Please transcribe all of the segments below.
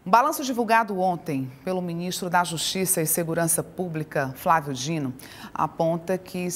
Um balanço divulgado ontem pelo ministro da Justiça e Segurança Pública, Flávio Dino, aponta que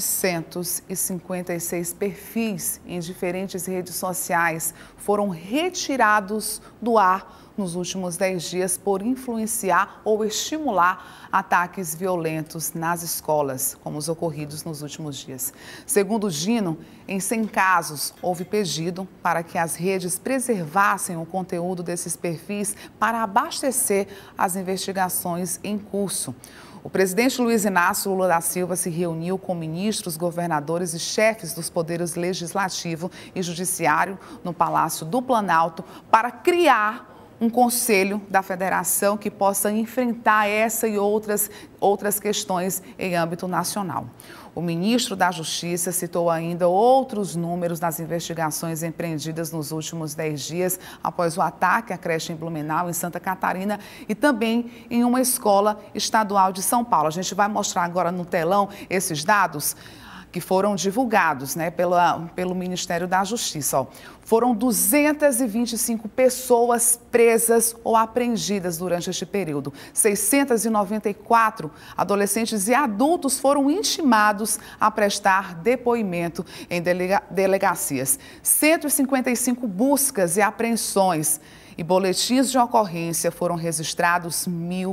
756 perfis em diferentes redes sociais foram retirados do ar nos últimos 10 dias por influenciar ou estimular ataques violentos nas escolas, como os ocorridos nos últimos dias. Segundo Dino, em 100 casos, houve pedido para que as redes preservassem o conteúdo desses perfis para abastecer as investigações em curso. O presidente Luiz Inácio Lula da Silva se reuniu com ministros, governadores e chefes dos poderes legislativo e judiciário no Palácio do Planalto para criar um conselho da federação que possa enfrentar essa e outras questões em âmbito nacional. O ministro da Justiça citou ainda outros números das investigações empreendidas nos últimos 10 dias após o ataque à creche em Blumenau, em Santa Catarina, e também em uma escola estadual de São Paulo. A gente vai mostrar agora no telão esses dados que foram divulgados, pelo Ministério da Justiça. Ó. Foram 225 pessoas presas ou apreendidas durante este período. 694 adolescentes e adultos foram intimados a prestar depoimento em delegacias. 155 buscas e apreensões e boletins de ocorrência foram registrados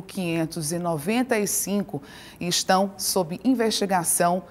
1.595 e estão sob investigação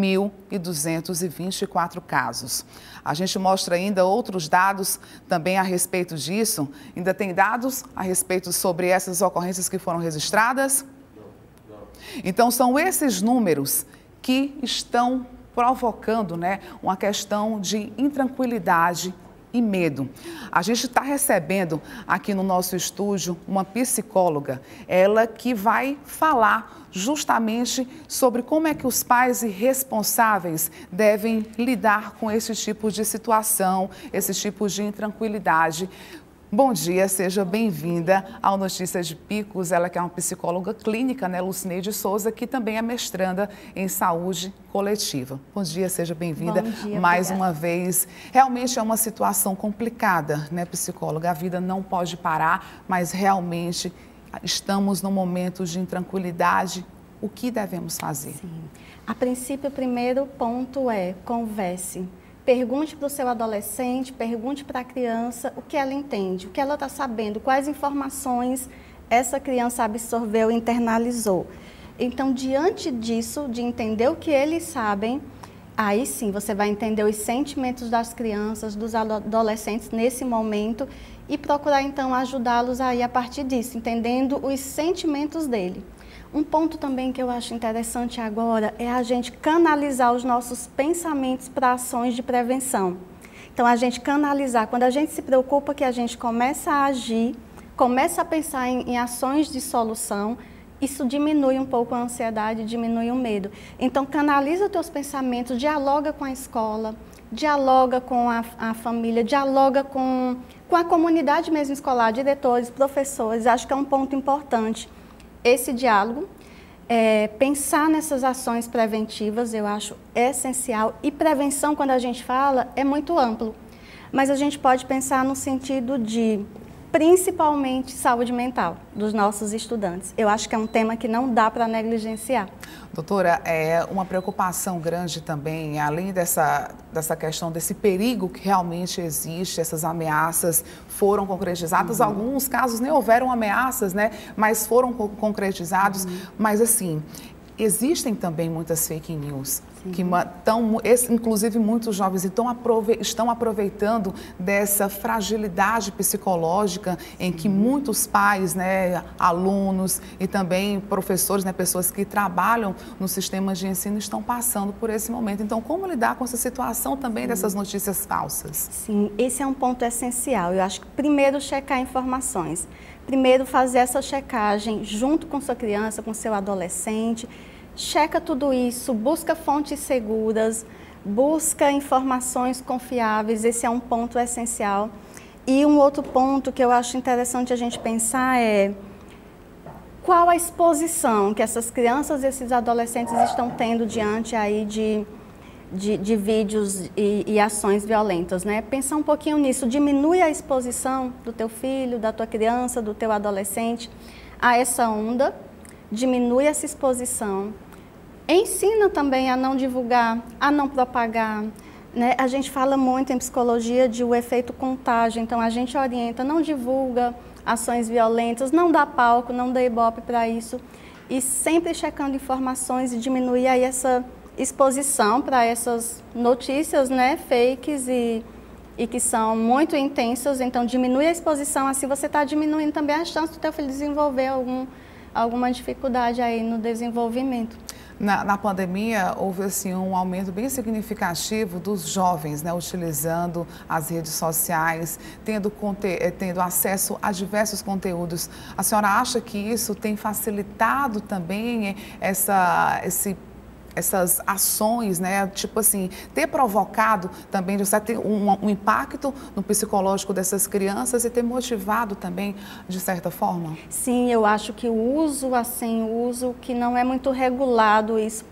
1.224 casos. A gente mostra ainda outros dados também a respeito disso. Ainda tem dados a respeito sobre essas ocorrências que foram registradas? Não. Então, são esses números que estão provocando, uma questão de intranquilidade e medo. A gente está recebendo aqui no nosso estúdio uma psicóloga, ela que vai falar justamente sobre como é que os pais e responsáveis devem lidar com esse tipo de situação, esses tipos de intranquilidade. Bom dia, seja bem-vinda ao Notícias de Picos. Ela que é uma psicóloga clínica, Lucineide Souza, que também é mestranda em saúde coletiva. Bom dia, seja bem-vinda mais uma vez. Realmente é uma situação complicada, psicóloga? A vida não pode parar, mas realmente estamos num momento de intranquilidade. O que devemos fazer? Sim. A princípio, o primeiro ponto é converse. Pergunte para o seu adolescente, pergunte para a criança o que ela entende, o que ela está sabendo, quais informações essa criança absorveu e internalizou. Então, diante disso, de entender o que eles sabem, aí sim você vai entender os sentimentos das crianças, dos adolescentes nesse momento e procurar então ajudá-los aí a partir disso, entendendo os sentimentos dele. Um ponto também que eu acho interessante agora é a gente canalizar os nossos pensamentos para ações de prevenção. Então, a gente canalizar, quando a gente se preocupa que a gente começa a agir, começa a pensar em ações de solução, isso diminui um pouco a ansiedade, diminui o medo. Então, canaliza os teus pensamentos, dialoga com a escola, dialoga com a família, dialoga com a comunidade mesmo escolar, diretores, professores. Acho que é um ponto importante. Esse diálogo, pensar nessas ações preventivas, eu acho essencial. E prevenção, quando a gente fala, é muito amplo. Mas a gente pode pensar no sentido de, principalmente, saúde mental dos nossos estudantes. Eu acho que é um tema que não dá para negligenciar. Doutora, é uma preocupação grande também, além dessa questão desse perigo que realmente existe, essas ameaças foram concretizadas, alguns casos nem houveram ameaças, mas foram concretizados, mas assim, existem também muitas fake news, que inclusive muitos jovens estão aproveitando dessa fragilidade psicológica em que muitos pais, alunos e também professores, pessoas que trabalham no sistema de ensino estão passando por esse momento. Então, como lidar com essa situação também dessas notícias falsas? Sim, esse é um ponto essencial. Eu acho que primeiro checar informações, primeiro fazer essa checagem junto com sua criança, com seu adolescente. Checa tudo isso, busca fontes seguras, busca informações confiáveis, esse é um ponto essencial. E um outro ponto que eu acho interessante a gente pensar é qual a exposição que essas crianças e esses adolescentes estão tendo diante aí de vídeos e ações violentas, né? Pensar um pouquinho nisso, diminui a exposição do teu filho, da tua criança, do teu adolescente a essa onda, diminui essa exposição. Ensina também a não divulgar, a não propagar, né? A gente fala muito em psicologia de o efeito contágio, então a gente orienta, não divulga ações violentas, não dá palco, não dá ibope para isso, e sempre checando informações e diminuir aí essa exposição para essas notícias, né, fakes e que são muito intensas. Então diminui a exposição, assim você está diminuindo também as chances do teu filho desenvolver alguma dificuldade aí no desenvolvimento. Na pandemia, houve assim, um aumento bem significativo dos jovens, né, utilizando as redes sociais, tendo acesso a diversos conteúdos. A senhora acha que isso tem facilitado também essas ações, né? Tipo assim, ter provocado também, de certo, ter um impacto no psicológico dessas crianças e ter motivado também, de certa forma? Sim, eu acho que o uso que não é muito regulado, isso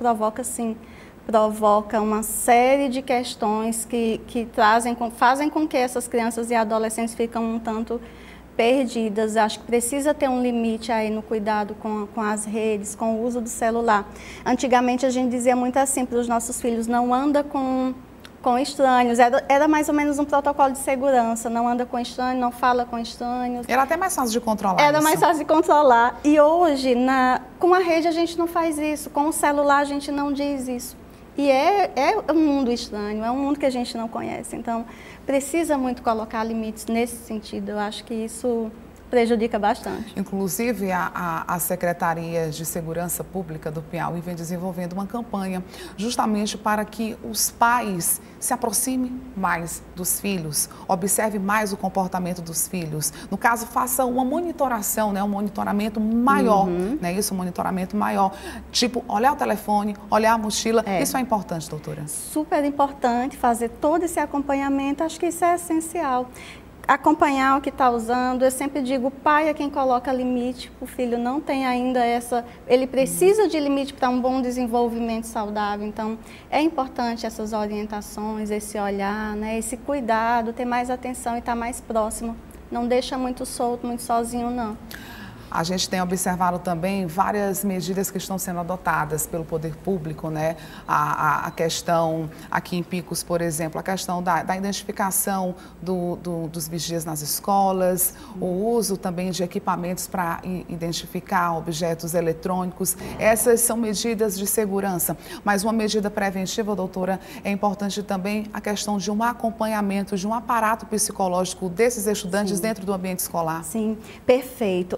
provoca uma série de questões que fazem com que essas crianças e adolescentes ficam um tanto perdidas. Acho que precisa ter um limite aí no cuidado com as redes, com o uso do celular. Antigamente a gente dizia muito assim para os nossos filhos, não anda com estranhos, era mais ou menos um protocolo de segurança, não anda com estranhos, não fala com estranhos. Era até mais fácil de controlar Era isso. mais fácil de controlar. E hoje, com a rede a gente não faz isso, com o celular a gente não diz isso. E é um mundo estranho, é um mundo que a gente não conhece. Então, precisa muito colocar limites nesse sentido. Eu acho que isso prejudica bastante. Inclusive, a Secretaria de Segurança Pública do Piauí vem desenvolvendo uma campanha justamente para que os pais se aproximem mais dos filhos, observe mais o comportamento dos filhos. No caso, faça uma monitoração, né, um monitoramento maior, né, isso, um monitoramento maior. Tipo, olhar o telefone, olhar a mochila, isso é importante, doutora? Super importante fazer todo esse acompanhamento, acho que isso é essencial. Acompanhar o que está usando, eu sempre digo, o pai é quem coloca limite, o filho não tem ainda ele precisa de limite para um bom desenvolvimento saudável, então é importante essas orientações, esse olhar, né, esse cuidado, ter mais atenção e estar mais próximo, não deixa muito solto, muito sozinho não. A gente tem observado também várias medidas que estão sendo adotadas pelo poder público, né? A questão, aqui em Picos, por exemplo, a questão da identificação dos vigias nas escolas, o uso também de equipamentos para identificar objetos eletrônicos. Essas são medidas de segurança, mas uma medida preventiva, doutora, é importante também a questão de um acompanhamento, de um aparato psicológico desses estudantes dentro do ambiente escolar. Sim, perfeito.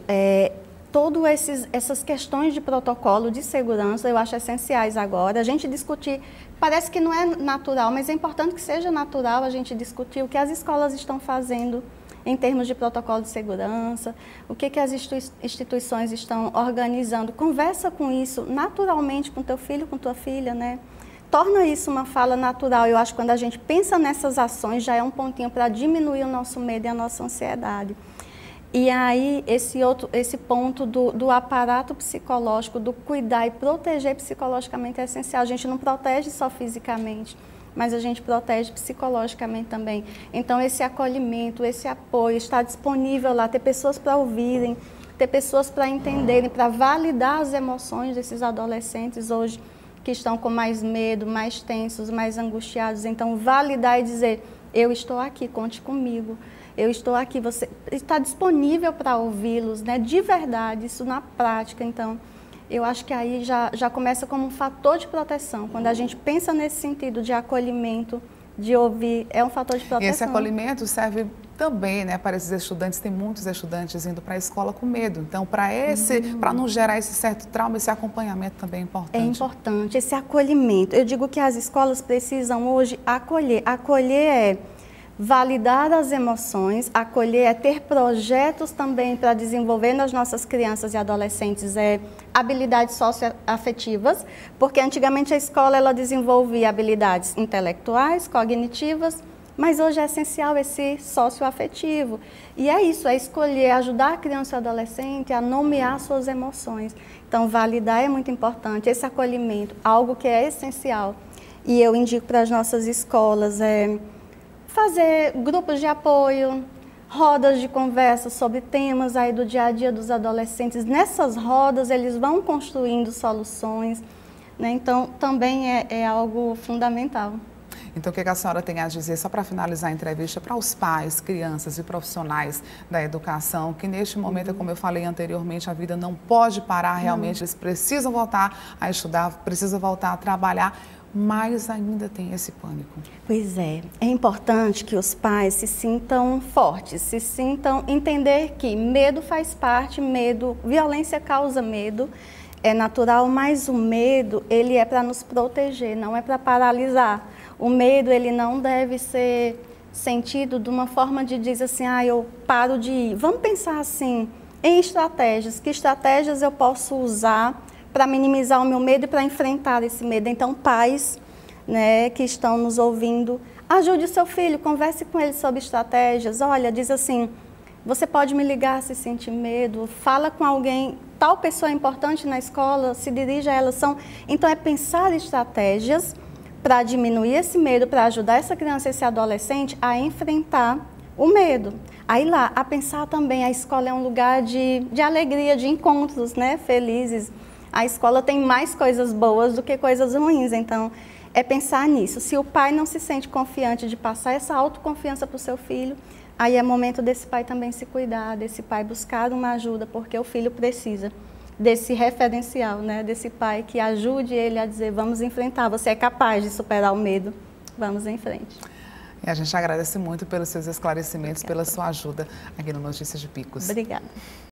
Todas essas questões de protocolo de segurança eu acho essenciais agora. A gente discutir, parece que não é natural, mas é importante que seja natural a gente discutir o que as escolas estão fazendo em termos de protocolo de segurança, o que as instituições estão organizando. Conversa com isso naturalmente com teu filho, com tua filha, né? Torna isso uma fala natural. Eu acho que quando a gente pensa nessas ações já é um pontinho para diminuir o nosso medo e a nossa ansiedade. E aí, esse ponto do aparato psicológico, do cuidar e proteger psicologicamente é essencial. A gente não protege só fisicamente, mas a gente protege psicologicamente também. Então, esse acolhimento, esse apoio, estar disponível lá, ter pessoas para ouvirem, ter pessoas para entenderem, para validar as emoções desses adolescentes hoje que estão com mais medo, mais tensos, mais angustiados. Então, validar e dizer, eu estou aqui, conte comigo. Eu estou aqui, você está disponível para ouvi-los, né? De verdade, isso na prática. Então, eu acho que aí já começa como um fator de proteção. Quando a gente pensa nesse sentido de acolhimento, de ouvir, é um fator de proteção. E esse acolhimento serve também, né, para esses estudantes. Tem muitos estudantes indo para a escola com medo. Então, para não gerar esse certo trauma, esse acompanhamento também é importante. É importante, esse acolhimento. Eu digo que as escolas precisam hoje acolher. Acolher é validar as emoções, acolher é ter projetos também para desenvolver nas nossas crianças e adolescentes habilidades socioafetivas, porque antigamente a escola ela desenvolvia habilidades intelectuais, cognitivas, mas hoje é essencial esse socioafetivo. E é isso, é escolher, ajudar a criança e o adolescente a nomear suas emoções. Então, validar é muito importante, esse acolhimento, algo que é essencial. e eu indico para as nossas escolas fazer grupos de apoio, rodas de conversa sobre temas aí do dia a dia dos adolescentes. Nessas rodas eles vão construindo soluções, né? Então também é algo fundamental. Então, o que a senhora tem a dizer, só para finalizar a entrevista, para os pais, crianças e profissionais da educação, que neste momento, como eu falei anteriormente, a vida não pode parar, realmente eles precisam voltar a estudar, precisam voltar a trabalhar, mas ainda tem esse pânico. Pois é importante que os pais se sintam fortes, se sintam entender que medo faz parte, violência causa medo, é natural, mas o medo, ele é para nos proteger, não é para paralisar. O medo, ele não deve ser sentido de uma forma de dizer assim, eu paro de ir. Vamos pensar assim, em estratégias. Que estratégias eu posso usar para minimizar o meu medo e para enfrentar esse medo? Então, pais, né, que estão nos ouvindo, ajude o seu filho, converse com ele sobre estratégias. Olha, diz assim, você pode me ligar se sentir medo, fala com alguém, tal pessoa é importante na escola, se dirige a ela. Então, é pensar estratégias para diminuir esse medo, para ajudar essa criança, esse adolescente a enfrentar o medo. Aí lá, a pensar também, a escola é um lugar de alegria, de encontros, né, felizes. A escola tem mais coisas boas do que coisas ruins, então é pensar nisso. Se o pai não se sente confiante de passar essa autoconfiança para o seu filho, aí é momento desse pai também se cuidar, desse pai buscar uma ajuda, porque o filho precisa desse referencial, né? Desse pai que ajude ele a dizer, vamos enfrentar, você é capaz de superar o medo, vamos em frente. E a gente agradece muito pelos seus esclarecimentos, pela sua ajuda aqui no Notícias de Picos. Obrigada.